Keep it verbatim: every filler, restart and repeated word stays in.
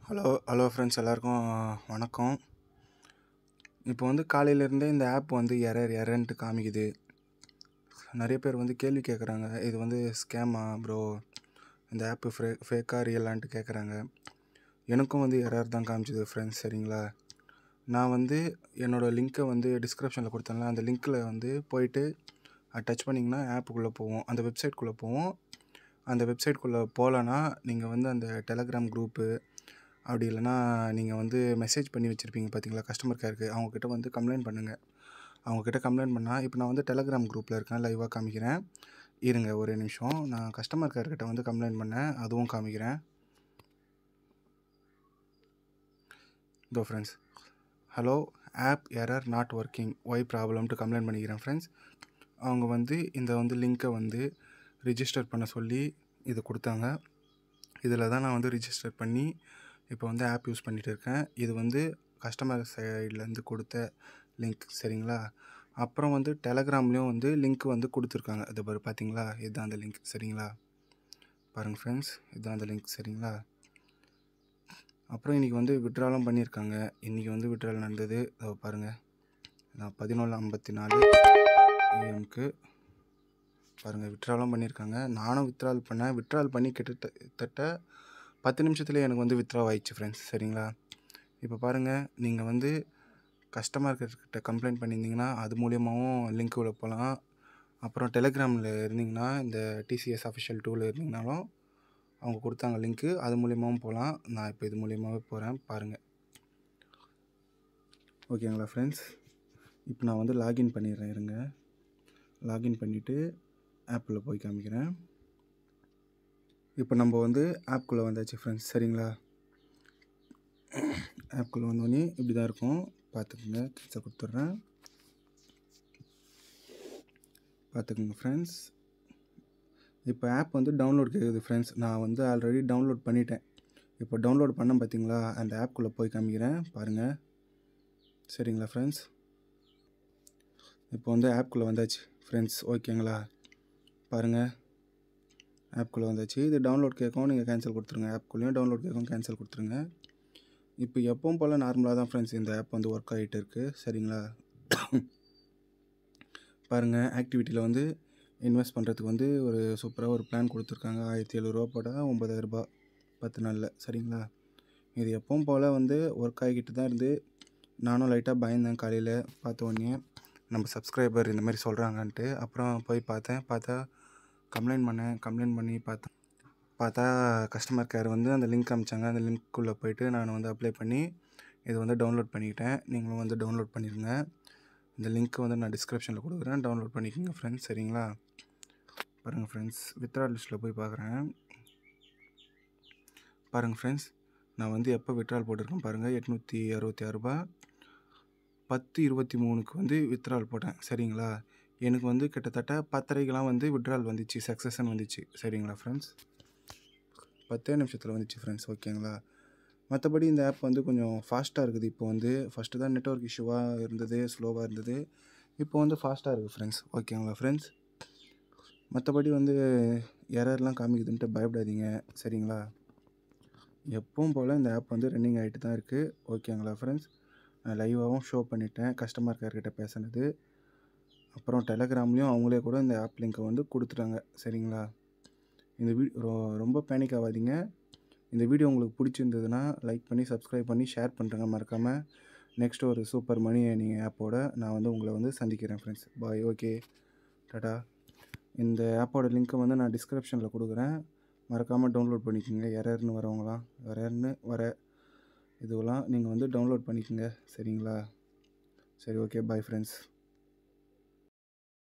Hello hello friends, எல்லாருக்கும் வணக்கம். இப்போ வந்து காலையிலேருந்தே இந்த ஆப் வந்து எரர் எரர்ன்ட்டு காமிக்குது. நிறைய பேர் வந்து கேள்வி கேட்குறாங்க, இது வந்து ஸ்கேமா ப்ரோ, இந்த ஆப்பு ஃபே ஃபேக்காக ரியலான்ட்டு கேட்குறாங்க. எனக்கும் வந்து எரர் தான் காமிச்சிது ஃப்ரெண்ட்ஸ். சரிங்களா, நான் வந்து என்னோடய லிங்க்கை வந்து டிஸ்கிரிப்ஷனில் கொடுத்தேன்ல, அந்த லிங்க்கில் வந்து போயிட்டு டச் பண்ணிங்கன்னா ஆப்புக்குள்ளே போவோம், அந்த வெப்சைட்குள்ளே போவோம். அந்த வெப்சைட்குள்ளே போகலன்னா நீங்கள் வந்து அந்த டெலகிராம் குரூப்பு அப்படி இல்லைனா நீங்கள் வந்து மெசேஜ் பண்ணி வச்சுருப்பீங்க பார்த்தீங்களா கஸ்டமர் கேருக்கு, அவங்கக்கிட்ட வந்து கம்ப்ளைண்ட் பண்ணுங்கள். அவங்கக்கிட்ட கம்ப்ளைண்ட் பண்ணால், இப்போ நான் வந்து டெலகிராம் குரூப்பில் இருக்கேன், லைவாக காமிக்கிறேன். இருங்க ஒரு நிமிஷம், நான் கஸ்டமர் கேர்கிட்ட வந்து கம்ப்ளைண்ட் பண்ணேன், அதுவும் காமிக்கிறேன். இதோ friends, hello app error not working why ப்ராப்ளம்ட்டு கம்ப்ளைண்ட் பண்ணிக்கிறேன் ஃப்ரெண்ட்ஸ். அவங்க வந்து இந்த வந்து லிங்க்கை வந்து ரிஜிஸ்டர் பண்ண சொல்லி இது கொடுத்தாங்க. இதில் தான் நான் வந்து ரிஜிஸ்டர் பண்ணி இப்போ வந்து ஆப் யூஸ் பண்ணிகிட்டு இருக்கேன். இது வந்து கஸ்டமர் சைட்லேருந்து கொடுத்த லிங்க். சரிங்களா, அப்புறம் வந்து டெலகிராம்லேயும் வந்து லிங்க் வந்து கொடுத்துருக்காங்க. இது பாரு பார்த்தீங்களா, இதுதான் அந்த லிங்க். சரிங்களா, பாருங்கள் ஃப்ரெண்ட்ஸ், இதுதான் அந்த லிங்க். சரிங்களா, அப்புறம் இன்றைக்கி வந்து விட்ராலும் பண்ணியிருக்காங்க. இன்றைக்கி வந்து விட்ரால் நடந்தது. பாருங்கள், நான் பதினொன்று ஐம்பத்தி நாலு ஏஎம்க்கு பாருங்கள் விட்ராலும் பண்ணியிருக்காங்க. நானும் வித்ட்ரால் பண்ணேன். விட்ரால் பண்ணி கிட்டத்தட்ட பத்து நிமிஷத்துலேயே எனக்கு வந்து வித்ட்ரா ஆயிடுச்சு ஃப்ரெண்ட்ஸ். சரிங்களா, இப்போ பாருங்கள், நீங்கள் வந்து கஸ்டமர் கிட்ட கம்ப்ளைண்ட் பண்ணியிருந்தீங்கன்னா அது மூலியமாகவும் லிங்க் உள்ள போகலாம். அப்புறம் டெலிகிராமில் இருந்தீங்கன்னா, இந்த டிசிஎஸ் அஃபிஷியல் டூவில் இருந்தீங்கனாலும் அவங்க கொடுத்தாங்க லிங்க்கு, அது மூலியமாகவும் போகலாம். நான் இப்போ இது மூலியமாகவே போகிறேன், பாருங்கள். ஓகேங்களா ஃப்ரெண்ட்ஸ், இப்போ நான் வந்து லாகின் பண்ணிடுறேன். இருங்க, லாகின் பண்ணிவிட்டு ஆப்பில் போய் காமிக்கிறேன். இப்போ நம்ம வந்து ஆப்குள்ளே வந்தாச்சு ஃப்ரெண்ட்ஸ். சரிங்களா, ஆப்குள்ளே வந்தோடனே இப்படி தான் இருக்கும், பார்த்துக்குங்க. கேன்சல் கொடுத்துட்றேன், பார்த்துக்குங்க ஃப்ரெண்ட்ஸ். இப்போ ஆப் வந்து டவுன்லோட் கேட்குது ஃப்ரெண்ட்ஸ். நான் வந்து ஆல்ரெடி டவுன்லோட் பண்ணிட்டேன். இப்போ டவுன்லோட் பண்ண பார்த்தீங்களா, அந்த ஆப்குள்ளே போய் காமிக்கிறேன், பாருங்கள். சரிங்களா ஃப்ரெண்ட்ஸ், இப்போ வந்து ஆப்குள்ளே வந்தாச்சு ஃப்ரெண்ட்ஸ். ஓகேங்களா, பாருங்கள், ஆப்குள்ளே வந்தாச்சு. இது டவுன்லோட் கேட்கும், நீங்கள் கேன்சல் கொடுத்துருங்க. ஆப்குள்ளேயும் டவுன்லோட் கேட்கும், கேன்சல் கொடுத்துருங்க. இப்போ எப்பவும் போல் நார்மலாக தான் ஃப்ரெண்ட்ஸ் இந்த ஆப் வந்து ஒர்க் ஆகிட்டு இருக்குது. சரிங்களா, பாருங்கள், ஆக்டிவிட்டியில் வந்து இன்வெஸ்ட் பண்ணுறதுக்கு வந்து ஒரு சூப்பராக ஒரு பிளான் கொடுத்துருக்காங்க. ஆயிரத்தி எழுநூறுவா போட ஒம்பதாயிரரூபா பத்து நாளில். சரிங்களா, இது எப்பவும் போல் வந்து ஒர்க் ஆகிக்கிட்டு தான் இருந்து, நானும் லைட்டாக பயந்தேன் காலையில் பார்த்த உடனே, நம்ம சப்ஸ்கிரைபர் இந்த மாதிரி சொல்கிறாங்கன்ட்டு. அப்புறம் போய் பார்த்தேன், பார்த்தா கம்ப்ளைண்ட் பண்ணேன். கம்ப்ளைண்ட் பண்ணி பார்த்தேன், பார்த்தா கஸ்டமர் கேர் வந்து அந்த லிங்க் அனுப்பிச்சாங்க. அந்த லிங்க்குள்ளே போய்ட்டு நான் வந்து அப்ளை பண்ணி இது வந்து டவுன்லோட் பண்ணிக்கிட்டேன். நீங்களும் வந்து டவுன்லோட் பண்ணிடுங்க. இந்த லிங்க்கு வந்து நான் டிஸ்கிரிப்ஷனில் கொடுக்குறேன், டவுன்லோட் பண்ணிக்கோங்க ஃப்ரெண்ட்ஸ். சரிங்களா, பாருங்கள் ஃப்ரெண்ட்ஸ், வித்ட்ரா லிஸ்ட்டில் போய் பார்க்குறேன். பாருங்கள் ஃப்ரெண்ட்ஸ், நான் வந்து எப்போ வித்ட்ரால் போட்டிருக்கேன் பாருங்கள், எட்நூற்றி அறுபத்தி ஆறு ரூபா பத்து இருபத்தி மூணுக்கு வந்து வித்ட்ரால் போட்டேன். சரிங்களா, எனக்கு வந்து கிட்டத்தட்ட பத்தரைக்கெலாம் வந்து வித்ட்ரால் வந்துச்சு, சக்ஸஸ்ன்னு வந்துச்சு. சரிங்களா ஃப்ரெண்ட்ஸ், பத்தே நிமிஷத்தில் வந்துச்சு ஃப்ரெண்ட்ஸ். ஓகேங்களா, மற்றபடி இந்த ஆப் வந்து கொஞ்சம் ஃபாஸ்ட்டாக இருக்குது. இப்போ வந்து ஃபஸ்ட்டு தான் நெட்வொர்க் இஷ்யூவாக இருந்தது, ஸ்லோவாக இருந்தது. இப்போ வந்து ஃபாஸ்ட்டாக இருக்குது ஃப்ரெண்ட்ஸ். ஓகேங்களா ஃப்ரெண்ட்ஸ், மற்றபடி வந்து எரர்லாம் காமிக்குதுன்ட்டு பயப்படாதீங்க. சரிங்களா, எப்பவும் போல் இந்த ஆப் வந்து ரன்னிங் ஆகிட்டு தான் இருக்குது. ஓகேங்களா ஃப்ரெண்ட்ஸ், நான் லைவாகவும் ஷோ பண்ணிட்டேன் கஸ்டமர் கேர்கிட்ட பேசுனது. அப்புறம் டெலகிராம்லேயும் அவங்களே கூட இந்த ஆப் லிங்க்கை வந்து கொடுத்துட்டாங்க. சரிங்களா, இந்த வீ ரொம்ப பேனிக் ஆகாதீங்க. இந்த வீடியோ உங்களுக்கு பிடிச்சிருந்ததுன்னா லைக் பண்ணி சப்ஸ்கிரைப் பண்ணி ஷேர் பண்ணுறேங்க மறக்காமல். நெக்ஸ்ட்டு ஒரு சூப்பர் மணி ஏர்னிங் ஆப்போட நான் வந்து உங்களை வந்து சந்திக்கிறேன் ஃப்ரெண்ட்ஸ். பாய். ஓகே, டாடா. இந்த ஆப்போட லிங்க்கை வந்து நான் டிஸ்கிரிப்ஷனில் கொடுக்குறேன், மறக்காமல் டவுன்லோட் பண்ணிக்கோங்க. எரர்னு வரவங்களாம், எரர்னு வர இதுவெல்லாம் நீங்கள் வந்து டவுன்லோட் பண்ணிக்கோங்க. சரிங்களா, சரி, ஓகே, பாய் ஃப்ரெண்ட்ஸ்.